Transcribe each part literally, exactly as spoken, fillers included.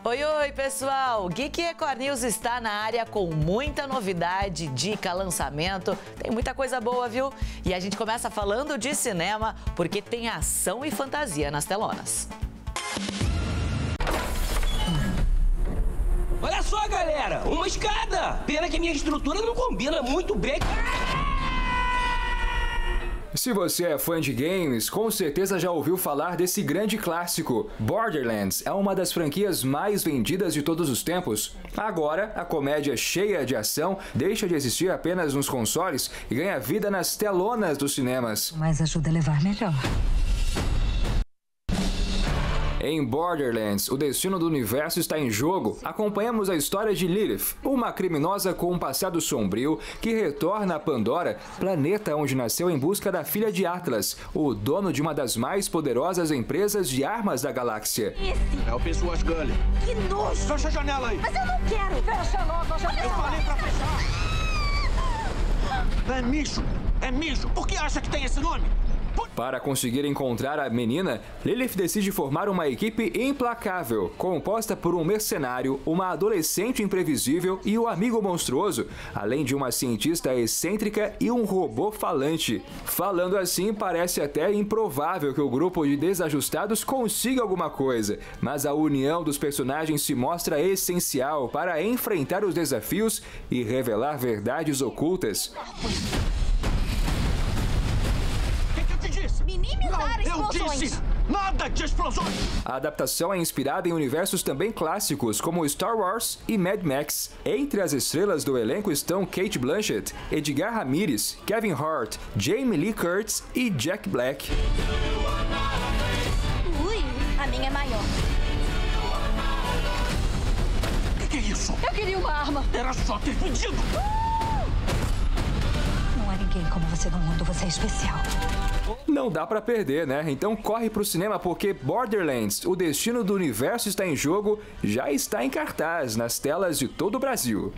Oi, oi, pessoal! Geek Record News está na área com muita novidade, dica, lançamento. Tem muita coisa boa, viu? E a gente começa falando de cinema, porque tem ação e fantasia nas telonas. Olha só, galera! Uma escada! Pena que minha estrutura não combina muito bem. Se você é fã de games, com certeza já ouviu falar desse grande clássico. Borderlands é uma das franquias mais vendidas de todos os tempos. Agora, a comédia cheia de ação deixa de existir apenas nos consoles e ganha vida nas telonas dos cinemas. Mas ajuda a levar melhor. Em Borderlands, o destino do universo está em jogo. Acompanhamos a história de Lilith, uma criminosa com um passado sombrio que retorna a Pandora, planeta onde nasceu em busca da filha de Atlas, o dono de uma das mais poderosas empresas de armas da galáxia. Esse. É o pessoal Gully. Que nojo! Fecha a janela aí! Mas eu não quero! Fecha logo a janela! Eu falei pra fechar! É mijo! É mijo! Por que acha que tem esse nome? Para conseguir encontrar a menina, Lilith decide formar uma equipe implacável, composta por um mercenário, uma adolescente imprevisível e um amigo monstruoso, além de uma cientista excêntrica e um robô falante. Falando assim, parece até improvável que o grupo de desajustados consiga alguma coisa, mas a união dos personagens se mostra essencial para enfrentar os desafios e revelar verdades ocultas. Minimizar explosões. Eu disse nada de explosões! A adaptação é inspirada em universos também clássicos, como Star Wars e Mad Max. Entre as estrelas do elenco estão Cate Blanchett, Edgar Ramirez, Kevin Hart, Jamie Lee Curtis e Jack Black. Ui, a minha é maior. O que é isso? Eu queria uma arma! Era só ter pedido! Não há ninguém como você no mundo, você é especial. Não dá pra perder, né? Então corre pro cinema porque Borderlands, o destino do universo está em jogo, já está em cartaz nas telas de todo o Brasil.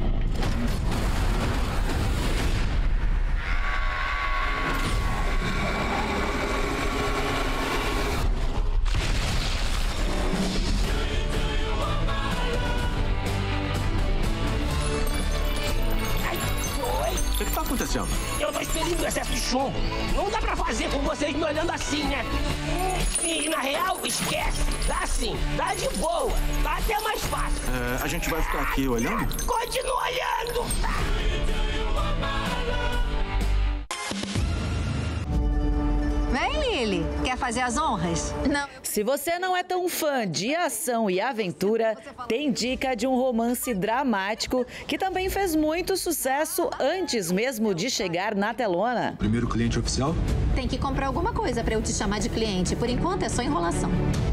O que tá acontecendo? Eu tô expelindo excesso de chumbo. Não dá pra fazer com vocês me olhando assim, né? E na real, esquece. Dá sim, dá de boa. Tá até mais fácil. É, a gente vai ficar aqui olhando? Continua olhando. Vem, Lily. Quer fazer as honras? Não. Se você não é tão fã de ação e aventura, tem dica de um romance dramático que também fez muito sucesso antes mesmo de chegar na telona. Primeiro cliente oficial? Tem que comprar alguma coisa pra eu te chamar de cliente. Por enquanto é só enrolação.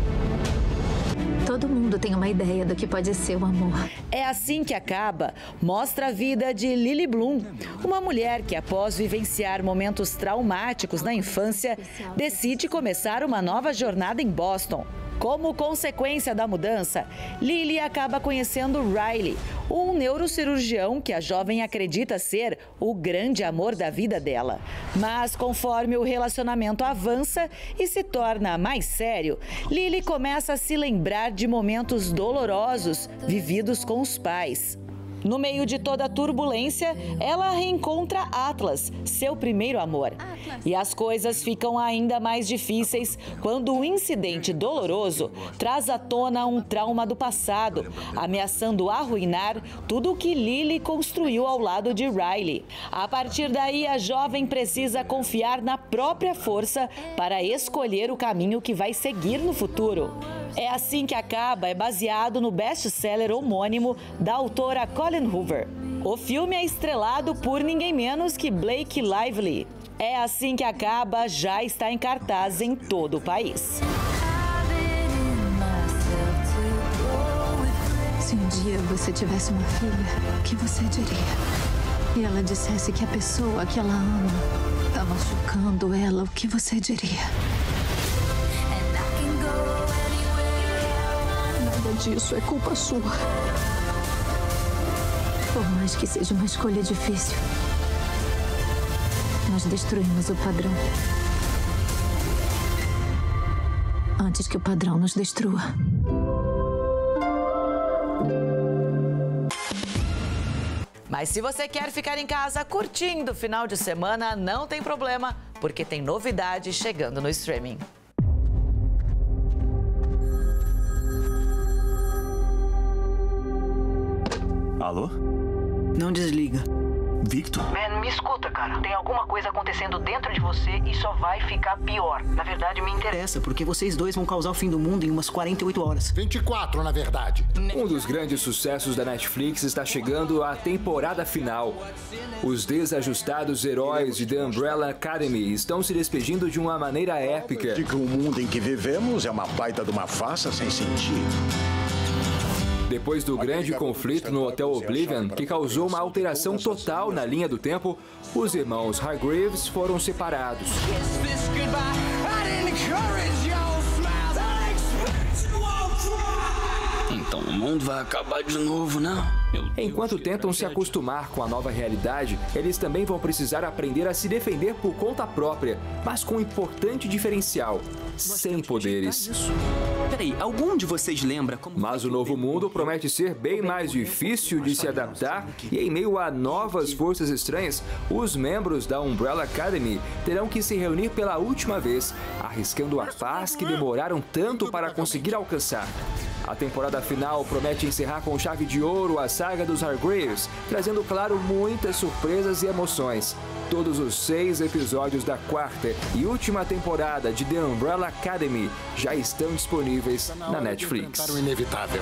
Todo mundo tem uma ideia do que pode ser o amor. É assim que acaba, mostra a vida de Lily Bloom, uma mulher que, após vivenciar momentos traumáticos na infância, decide começar uma nova jornada em Boston. Como consequência da mudança, Lily acaba conhecendo Riley, um neurocirurgião que a jovem acredita ser o grande amor da vida dela. Mas conforme o relacionamento avança e se torna mais sério, Lily começa a se lembrar de momentos dolorosos vividos com os pais. No meio de toda a turbulência, ela reencontra Atlas, seu primeiro amor. E as coisas ficam ainda mais difíceis quando um incidente doloroso traz à tona um trauma do passado, ameaçando arruinar tudo o que Lily construiu ao lado de Riley. A partir daí, a jovem precisa confiar na própria força para escolher o caminho que vai seguir no futuro. É Assim que Acaba é baseado no best-seller homônimo da autora Colleen Hoover. O filme é estrelado por ninguém menos que Blake Lively. É Assim que Acaba já está em cartaz em todo o país. Se um dia você tivesse uma filha, o que você diria? E ela dissesse que a pessoa que ela ama está machucando ela, o que você diria? Nada disso é culpa sua. Por mais que seja uma escolha difícil, nós destruímos o padrão antes que o padrão nos destrua. Mas se você quer ficar em casa curtindo o final de semana, não tem problema, porque tem novidade chegando no streaming. Alô? Não desliga. Victor? Man, me escuta, cara. Tem alguma coisa acontecendo dentro de você e só vai ficar pior. Na verdade, me interessa, porque vocês dois vão causar o fim do mundo em umas quarenta e oito horas. vinte e quatro, na verdade. Um dos grandes sucessos da Netflix está chegando à temporada final. Os desajustados heróis de The Umbrella Academy estão se despedindo de uma maneira épica. De que o mundo em que vivemos é uma baita de uma farsa sem sentido. Depois do grande conflito no Hotel Oblivion, que causou uma alteração total na linha do tempo, os irmãos Hargreaves foram separados. Então o mundo vai acabar de novo, né? Enquanto tentam se acostumar com a nova realidade, eles também vão precisar aprender a se defender por conta própria, mas com um importante diferencial: sem poderes. Peraí, algum de vocês lembra como... Mas o novo mundo promete ser bem mais difícil de se adaptar e, em meio a novas forças estranhas, os membros da Umbrella Academy terão que se reunir pela última vez, arriscando a paz que demoraram tanto para conseguir alcançar. A temporada final promete encerrar com chave de ouro a saga dos Hargreaves, trazendo, claro, muitas surpresas e emoções. Todos os seis episódios da quarta e última temporada de The Umbrella Academy já estão disponíveis na Netflix. O inevitável.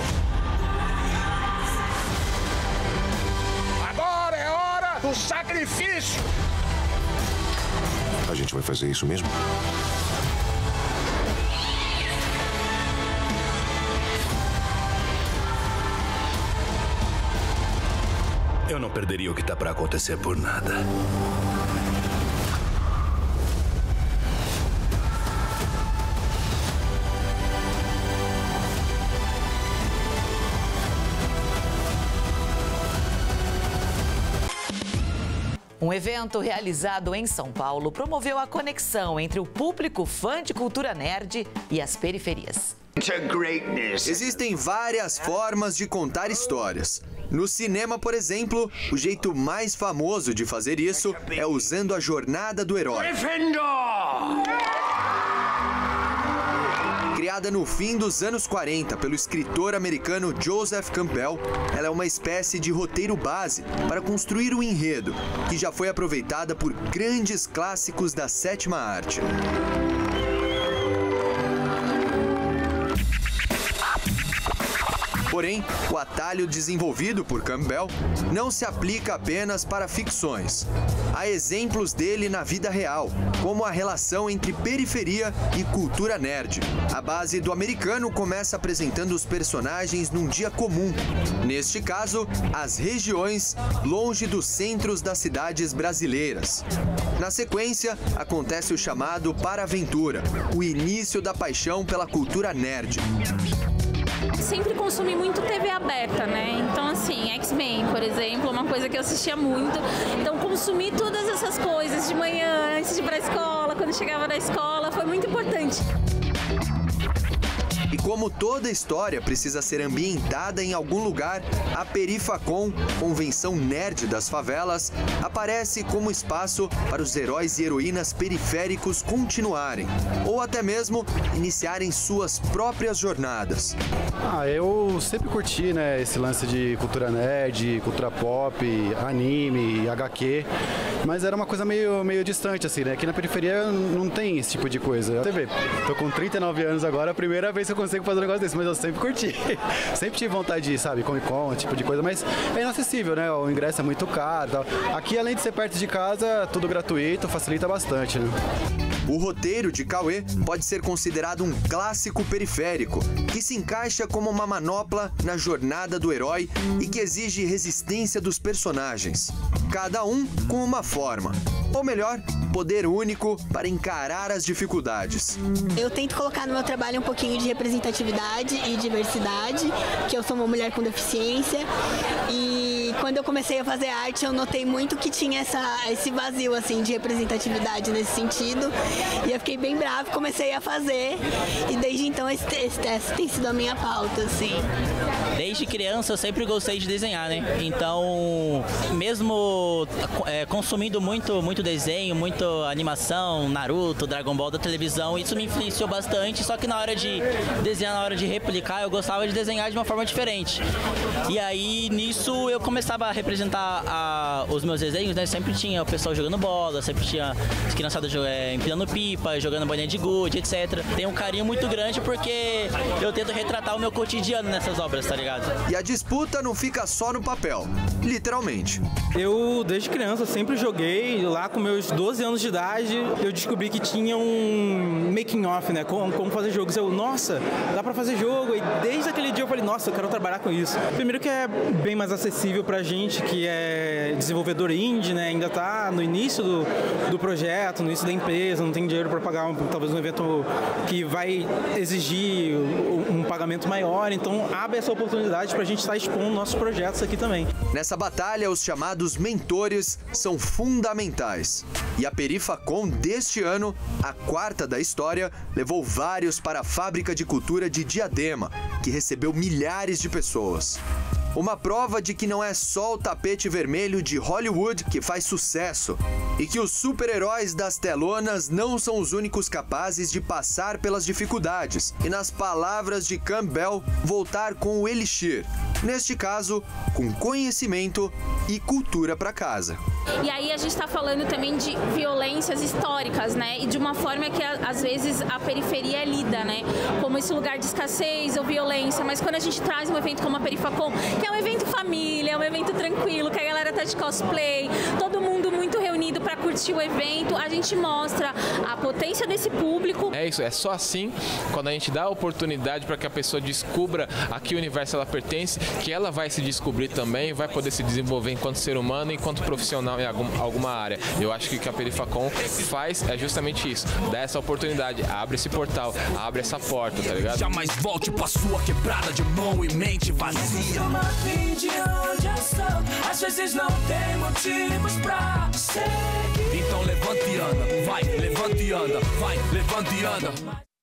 Agora é hora do sacrifício! A gente vai fazer isso mesmo? Eu não perderia o que tá pra acontecer por nada. Um evento realizado em São Paulo promoveu a conexão entre o público fã de cultura nerd e as periferias. Existem várias formas de contar histórias. No cinema, por exemplo, o jeito mais famoso de fazer isso é usando a jornada do herói. Criada no fim dos anos quarenta pelo escritor americano Joseph Campbell, ela é uma espécie de roteiro base para construir o enredo, que já foi aproveitada por grandes clássicos da sétima arte. Porém, o atalho desenvolvido por Campbell não se aplica apenas para ficções. Há exemplos dele na vida real, como a relação entre periferia e cultura nerd. A base do americano começa apresentando os personagens num dia comum. Neste caso, as regiões longe dos centros das cidades brasileiras. Na sequência, acontece o chamado Paraventura, o início da paixão pela cultura nerd. Sempre consumi muito T V aberta, né? Então, assim, X-Men, por exemplo, é uma coisa que eu assistia muito. Então, consumir todas essas coisas de manhã, antes de ir pra escola, quando chegava da escola, foi muito importante. E como toda história precisa ser ambientada em algum lugar, a Perifacon, convenção nerd das favelas, aparece como espaço para os heróis e heroínas periféricos continuarem, ou até mesmo iniciarem suas próprias jornadas. Ah, eu sempre curti, né, esse lance de cultura nerd, cultura pop, anime, H Q, mas era uma coisa meio, meio distante, assim, né? Aqui na periferia não tem esse tipo de coisa. Você vê, tô com trinta e nove anos agora, a primeira vez que eu consigo fazer um negócio desse, mas eu sempre curti. Sempre tive vontade de, sabe, Comic Con, tipo de coisa, mas é inacessível, né? O ingresso é muito caro e tal. Aqui, além de ser perto de casa, tudo gratuito, facilita bastante, né? O roteiro de Cauê pode ser considerado um clássico periférico, que se encaixa como uma manopla na jornada do herói e que exige resistência dos personagens, cada um com uma forma. Ou melhor, poder único para encarar as dificuldades. Eu tento colocar no meu trabalho um pouquinho de representatividade e diversidade, que eu sou uma mulher com deficiência, e quando eu comecei a fazer arte eu notei muito que tinha essa, esse vazio assim, de representatividade nesse sentido, e eu fiquei bem brava e comecei a fazer, e desde então esse, esse teste tem sido a minha pauta, assim. Desde criança eu sempre gostei de desenhar, né? Então, mesmo é, consumindo muito, muito desenho, muito animação, Naruto, Dragon Ball da televisão, isso me influenciou bastante, só que na hora de desenhar, na hora de replicar, eu gostava de desenhar de uma forma diferente. E aí, nisso, eu começava a representar a, os meus desenhos, né? Sempre tinha o pessoal jogando bola, sempre tinha as criançadas é, empinando pipa, jogando bolinha de gude, etcétera. Tenho um carinho muito grande porque eu tento retratar o meu cotidiano nessas obras, tá ligado? E a disputa não fica só no papel, literalmente. Eu, desde criança, sempre joguei. Lá com meus doze anos de idade, eu descobri que tinha um making off, né? Como, como fazer jogos. Eu, nossa, dá pra fazer jogo. E desde aquele dia eu falei, nossa, eu quero trabalhar com isso. Primeiro que é bem mais acessível pra gente, que é desenvolvedor indie, né? Ainda tá no início do, do projeto, no início da empresa, não tem dinheiro pra pagar um, talvez um evento que vai exigir um, um pagamento maior. Então, abre essa oportunidade pra gente estar expondo nossos projetos aqui também. Nessa batalha, os chamados mentores são fundamentais. E a Perifacon deste ano, a quarta da história, levou vários para a Fábrica de Cultura de Diadema, que recebeu milhares de pessoas. Uma prova de que não é só o tapete vermelho de Hollywood que faz sucesso e que os super-heróis das telonas não são os únicos capazes de passar pelas dificuldades e, nas palavras de Campbell, voltar com o elixir. Neste caso, com conhecimento e cultura para casa. E aí a gente está falando também de violências históricas, né? E de uma forma que às vezes a periferia é lida, né? Como esse lugar de escassez ou violência. Mas quando a gente traz um evento como a Perifacon, que é um evento família, é um evento tranquilo, que a galera tá de cosplay, todo mundo muito reunido para curtir o evento, a gente mostra a potência desse público. É isso, é só assim, quando a gente dá a oportunidade para que a pessoa descubra a que universo ela pertence, que ela vai se descobrir também, vai poder se desenvolver enquanto ser humano, enquanto profissional em algum, alguma área. Eu acho que o que a Perifacon faz é justamente isso, dá essa oportunidade, abre esse portal, abre essa porta, tá ligado? Jamais volte pra sua quebrada de mão e mente vazia. De onde eu sou, às vezes não tem motivos pra seguir. Então levante e anda, vai, levante e anda, vai, levante e anda.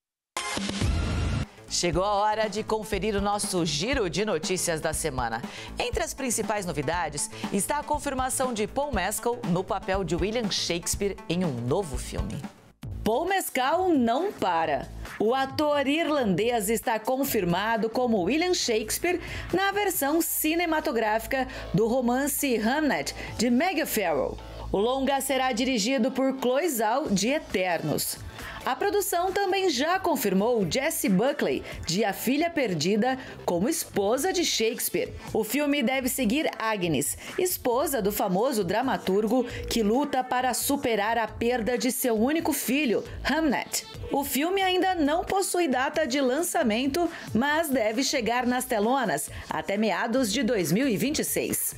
Chegou a hora de conferir o nosso giro de notícias da semana. Entre as principais novidades está a confirmação de Paul Mescal no papel de William Shakespeare em um novo filme. Paul Mescal não para. O ator irlandês está confirmado como William Shakespeare na versão cinematográfica do romance Hamnet, de Meg Farrell. O longa será dirigido por Chloe Zhao, de Eternos. A produção também já confirmou Jessie Buckley, de A Filha Perdida, como esposa de Shakespeare. O filme deve seguir Agnes, esposa do famoso dramaturgo que luta para superar a perda de seu único filho, Hamnet. O filme ainda não possui data de lançamento, mas deve chegar nas telonas até meados de dois mil e vinte e seis.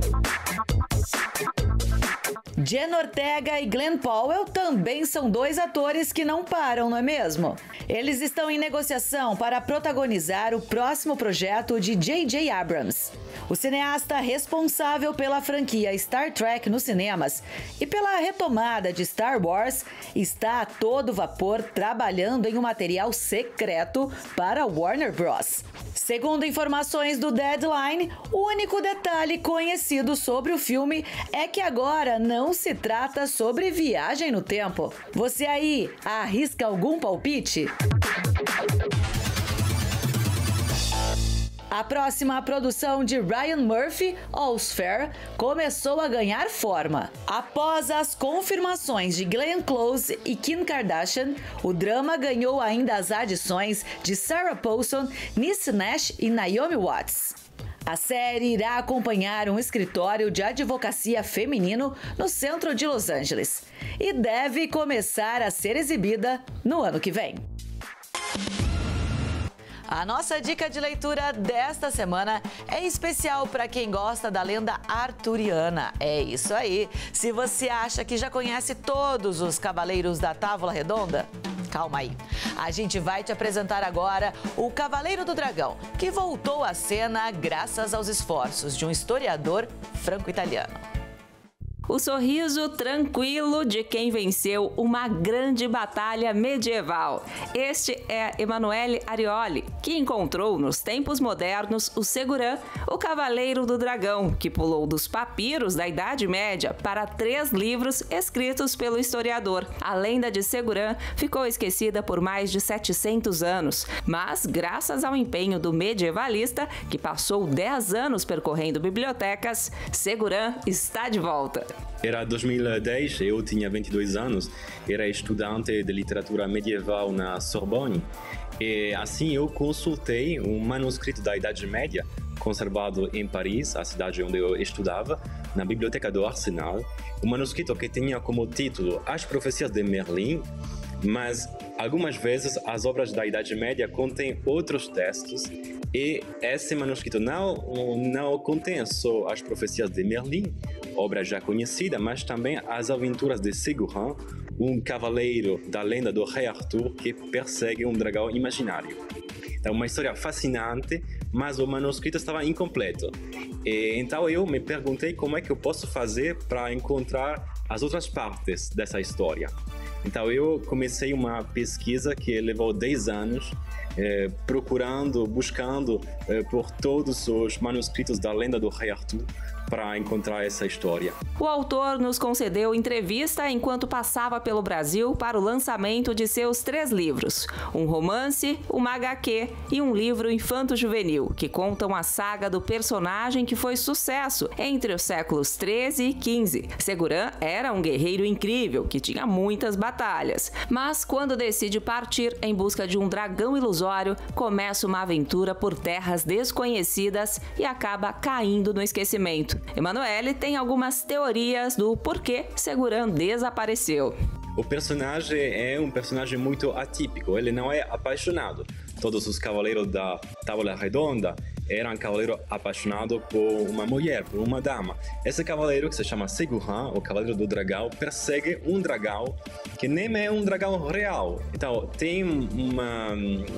Jenna Ortega e Glenn Powell também são dois atores que não param, não é mesmo? Eles estão em negociação para protagonizar o próximo projeto de J J Abrams. O cineasta responsável pela franquia Star Trek nos cinemas e pela retomada de Star Wars está a todo vapor trabalhando em um material secreto para Warner Bros. Segundo informações do Deadline, o único detalhe conhecido sobre o filme é que agora não se trata sobre viagem no tempo. Você aí arrisca algum palpite? A próxima produção de Ryan Murphy, All's Fair, começou a ganhar forma. Após as confirmações de Glenn Close e Kim Kardashian, o drama ganhou ainda as adições de Sarah Paulson, Niecy Nash e Naomi Watts. A série irá acompanhar um escritório de advocacia feminino no centro de Los Angeles e deve começar a ser exibida no ano que vem. A nossa dica de leitura desta semana é especial para quem gosta da lenda arturiana. É isso aí. Se você acha que já conhece todos os Cavaleiros da Távola Redonda, calma aí. A gente vai te apresentar agora o Cavaleiro do Dragão, que voltou à cena graças aos esforços de um historiador franco-italiano. O sorriso tranquilo de quem venceu uma grande batalha medieval. Este é Emanuele Arioli, que encontrou nos tempos modernos o Segurã, o Cavaleiro do Dragão, que pulou dos papiros da Idade Média para três livros escritos pelo historiador. A lenda de Segurã ficou esquecida por mais de setecentos anos, mas graças ao empenho do medievalista, que passou dez anos percorrendo bibliotecas, Segurã está de volta. Era dois mil e dez, eu tinha vinte e dois anos, era estudante de literatura medieval na Sorbonne e assim eu consultei um manuscrito da Idade Média conservado em Paris, a cidade onde eu estudava, na biblioteca do Arsenal, um manuscrito que tinha como título As Profecias de Merlin, mas algumas vezes as obras da Idade Média contêm outros textos e esse manuscrito não, não contém só as profecias de Merlin, obra já conhecida, mas também as aventuras de Segurã, um cavaleiro da lenda do rei Arthur que persegue um dragão imaginário. É uma história fascinante, mas o manuscrito estava incompleto. E, então eu me perguntei como é que eu posso fazer para encontrar as outras partes dessa história. Então eu comecei uma pesquisa que levou dez anos, eh, procurando, buscando eh, por todos os manuscritos da lenda do rei Arthur para encontrar essa história. O autor nos concedeu entrevista enquanto passava pelo Brasil para o lançamento de seus três livros, um romance, uma agá quê e um livro infanto-juvenil, que contam a saga do personagem que foi sucesso entre os séculos treze e quinze. Segurã era um guerreiro incrível que tinha muitas batalhas, mas quando decide partir em busca de um dragão ilusório, começa uma aventura por terras desconhecidas e acaba caindo no esquecimento. Emanuele tem algumas teorias do porquê Segurã desapareceu. O personagem é um personagem muito atípico, ele não é apaixonado. Todos os cavaleiros da Távola Redonda eram cavaleiros apaixonados por uma mulher, por uma dama. Esse cavaleiro, que se chama Segurã, o Cavaleiro do Dragão, persegue um dragão que nem é um dragão real. Então tem uma,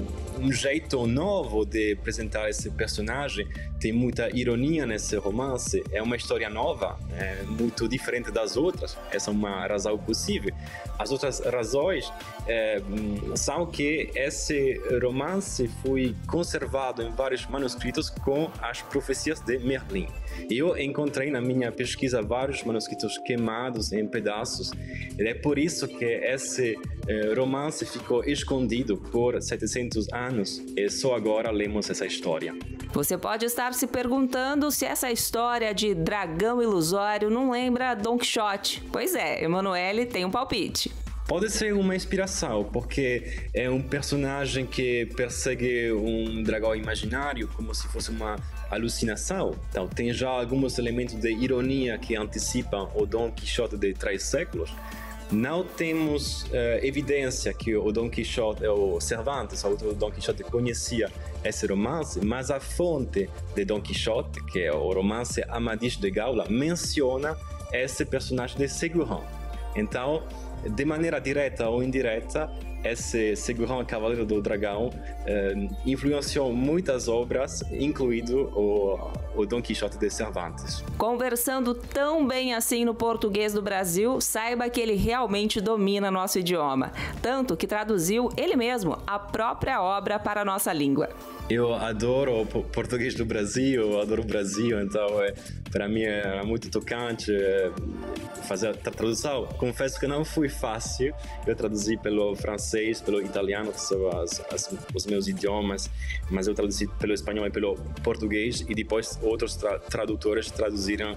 um jeito novo de apresentar esse personagem, tem muita ironia nesse romance, é uma história nova, é muito diferente das outras, essa é uma razão possível. As outras razões é, são que esse romance foi conservado em vários manuscritos com as profecias de Merlin. Eu encontrei na minha pesquisa vários manuscritos queimados em pedaços, e é por isso que esse eh, romance ficou escondido por setecentos anos e só agora lemos essa história. Você pode estar se perguntando se essa história de dragão ilusório não lembra Don Quixote. Pois é, Emanuele tem um palpite. Pode ser uma inspiração, porque é um personagem que persegue um dragão imaginário como se fosse uma alucinação. Então tem já alguns elementos de ironia que antecipam o Don Quixote de três séculos. Não temos uh, evidência que o Don Quixote, o Cervantes, o autor do Don Quixote, conhecia esse romance, mas a fonte de Don Quixote, que é o romance Amadís de Gaula, menciona esse personagem de Segurã. Então, de maneira direta ou indireta, esse Segurã, Cavaleiro do Dragão, eh, influenciou muitas obras, incluído o, o Don Quixote de Cervantes. Conversando tão bem assim no português do Brasil, saiba que ele realmente domina nosso idioma, tanto que traduziu ele mesmo a própria obra para a nossa língua. Eu adoro o português do Brasil, eu adoro o Brasil, então é, para mim é muito tocante é, fazer a tradução. Confesso que não foi fácil, eu traduzi pelo francês, pelo italiano, que são as, as, os meus idiomas, mas eu traduzi pelo espanhol e pelo português, e depois outros tra tradutores traduziram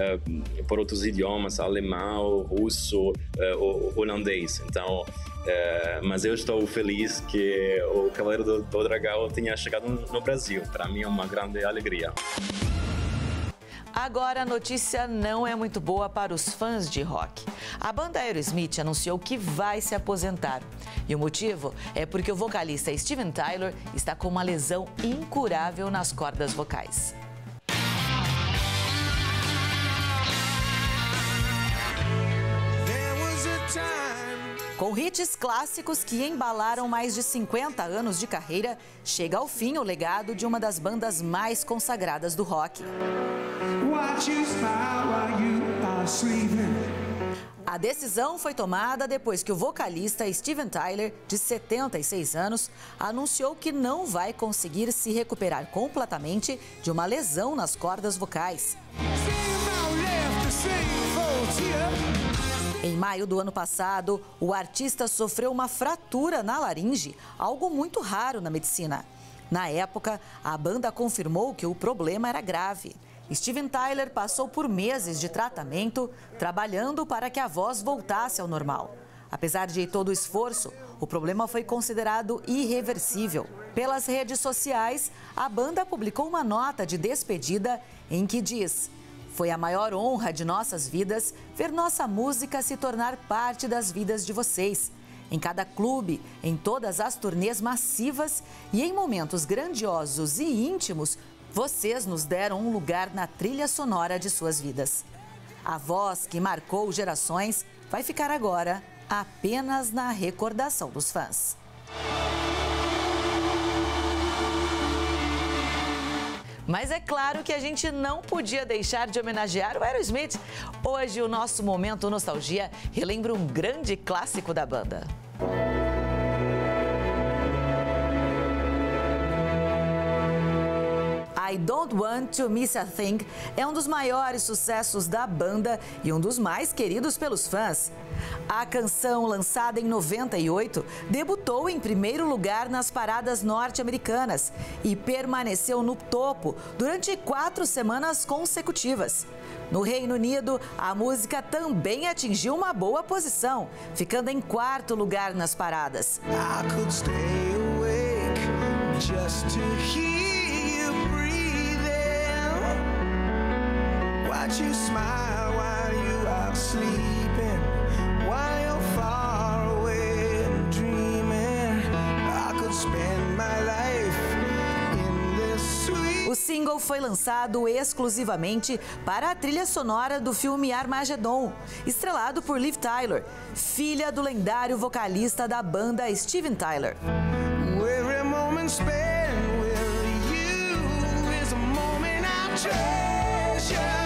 uh, por outros idiomas, alemão, russo, uh, holandês. Então, Uh, mas eu estou feliz que o Cavaleiro do, do Dragão tenha chegado no Brasil. Para mim é uma grande alegria. Agora a notícia não é muito boa para os fãs de rock. A banda Aerosmith anunciou que vai se aposentar. E o motivo é porque o vocalista Steven Tyler está com uma lesão incurável nas cordas vocais. Com hits clássicos que embalaram mais de cinquenta anos de carreira, chega ao fim o legado de uma das bandas mais consagradas do rock. A decisão foi tomada depois que o vocalista Steven Tyler, de setenta e seis anos, anunciou que não vai conseguir se recuperar completamente de uma lesão nas cordas vocais. Em maio do ano passado, o artista sofreu uma fratura na laringe, algo muito raro na medicina. Na época, a banda confirmou que o problema era grave. Steven Tyler passou por meses de tratamento, trabalhando para que a voz voltasse ao normal. Apesar de todo o esforço, o problema foi considerado irreversível. Pelas redes sociais, a banda publicou uma nota de despedida em que diz: "Foi a maior honra de nossas vidas ver nossa música se tornar parte das vidas de vocês. Em cada clube, em todas as turnês massivas e em momentos grandiosos e íntimos, vocês nos deram um lugar na trilha sonora de suas vidas. A voz que marcou gerações vai ficar agora apenas na recordação dos fãs." Mas é claro que a gente não podia deixar de homenagear o Aerosmith. Hoje o nosso Momento Nostalgia relembra um grande clássico da banda. I Don't Want to Miss a Thing é um dos maiores sucessos da banda e um dos mais queridos pelos fãs. A canção, lançada em noventa e oito, debutou em primeiro lugar nas paradas norte-americanas e permaneceu no topo durante quatro semanas consecutivas. No Reino Unido, a música também atingiu uma boa posição, ficando em quarto lugar nas paradas. I could stay awake just to hear watch you smile while you are sleeping, while you're far away and dreaming. I could spend my life in this sweet... O single foi lançado exclusivamente para a trilha sonora do filme Armageddon, estrelado por Liv Tyler, filha do lendário vocalista da banda Steven Tyler. Every moment spent with you is a moment I treasure.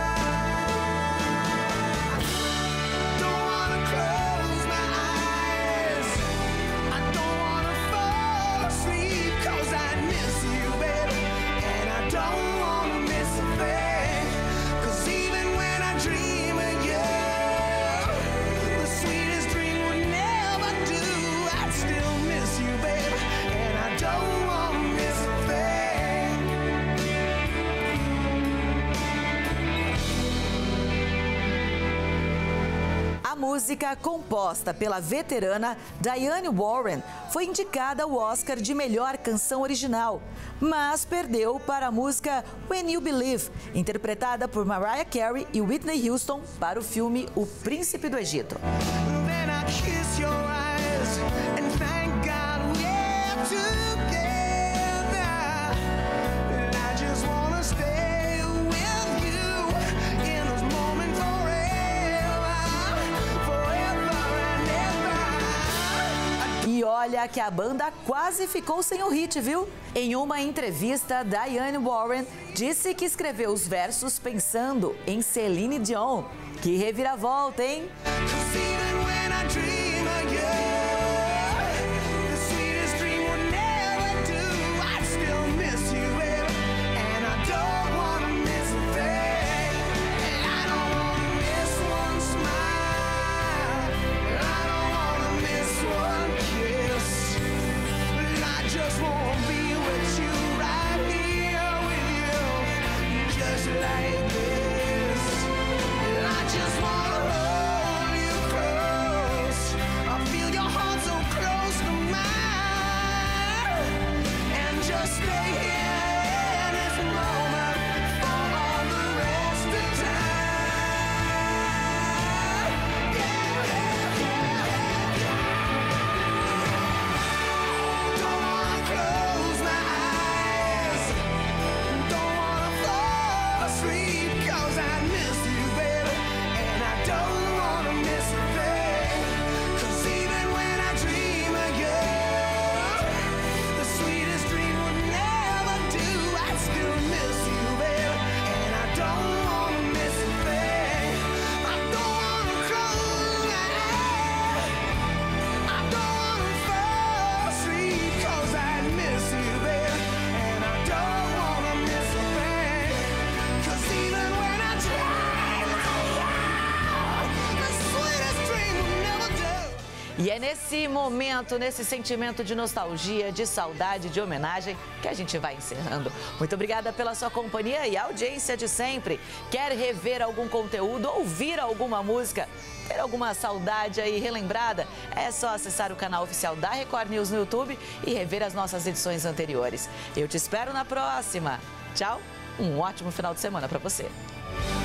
A música, composta pela veterana Diane Warren, foi indicada ao Oscar de melhor canção original, mas perdeu para a música When You Believe, interpretada por Mariah Carey e Whitney Houston para o filme O Príncipe do Egito. E olha que a banda quase ficou sem o hit, viu? Em uma entrevista, Diane Warren disse que escreveu os versos pensando em Celine Dion. Que reviravolta, hein? Like this, I just wanna hold you close. E é nesse momento, nesse sentimento de nostalgia, de saudade, de homenagem, que a gente vai encerrando. Muito obrigada pela sua companhia e audiência de sempre. Quer rever algum conteúdo, ouvir alguma música, ter alguma saudade aí relembrada? É só acessar o canal oficial da Record News no YouTube e rever as nossas edições anteriores. Eu te espero na próxima. Tchau, um ótimo final de semana para você.